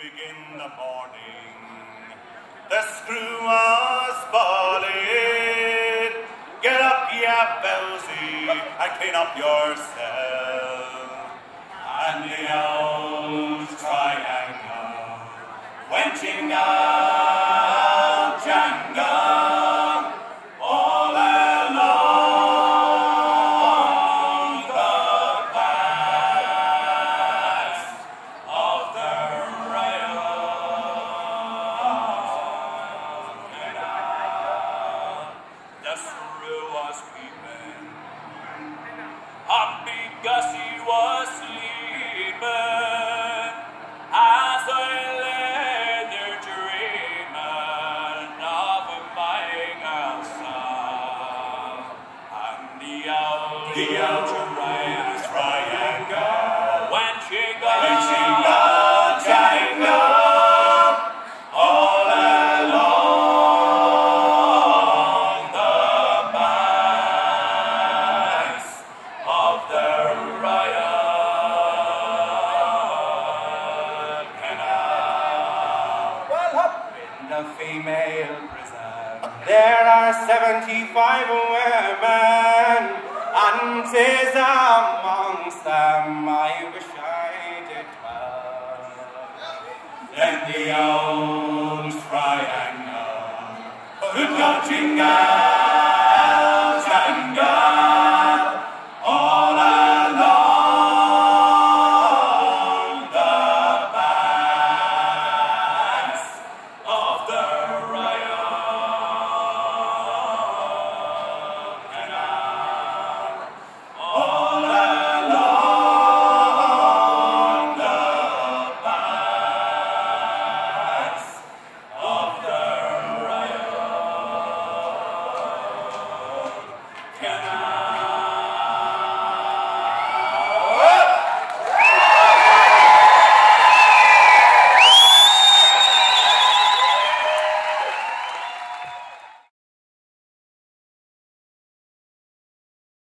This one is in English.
begin the morning. The screw was bawling, get up, ya Belsy, and clean up yourself. And the old triangle went jingle, jangle, all along the banks of the Royal Canal. The screw was weeping, Humpy Gussie was sleeping, as I lay there dreaming of my girl's song. And the old triangle went jingle, jangle, all along the banks of the Royal Canal. Well, up in the female prison, there are 75 women, and 'tis amongst them I wish I did dwell. Then the old triangle could go jingle,